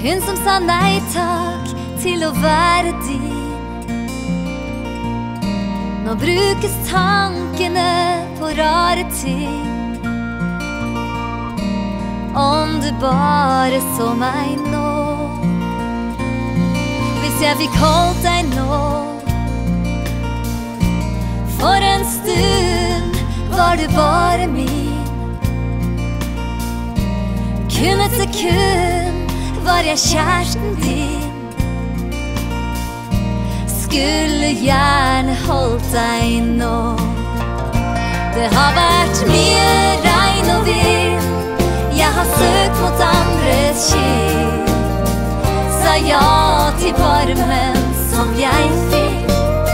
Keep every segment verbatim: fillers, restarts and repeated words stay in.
Hun som sa nei takk til å være din. Nå brukes tankene på rare ting. Om du bare så meg nå. Hvis jeg fikk holdt deg nå. For en stund var du bare min. Kun et sekund var jeg kjæresten din. Skulle gjerne holdt deg nå. Det har vært mye regn og vind. Jeg har søkt mot andres kinn. Sa ja til varmen som jeg fikk.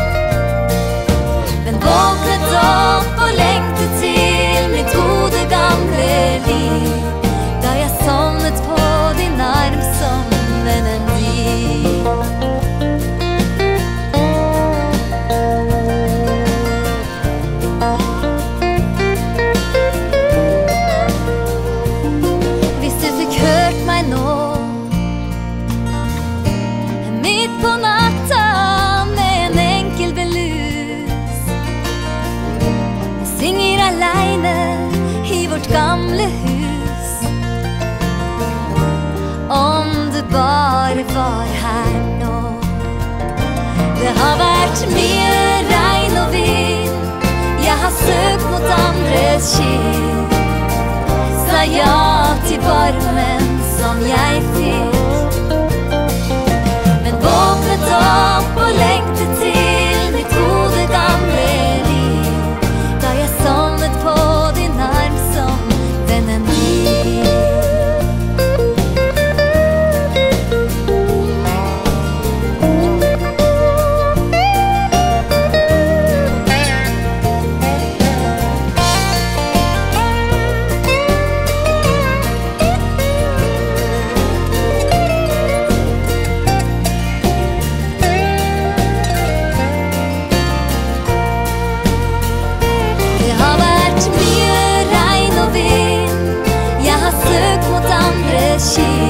Men våknet opp og lengtet til mitt gode gamle liv. Da jeg sovnet på din arm som vennen din. Hvis du fikk hørt meg nå, midt på natta med en enkel belus. Jeg synger alene i vårt gamle hus. Om du bare var her nå. Det har vært mye regn og vind. Jeg har søkt mot andres kinn. Sa ja til varmen som jeg fikk. Men våknet opp og lengtet til mitt gode gamle liv. Da jeg sovnet på din arm som vennen din. She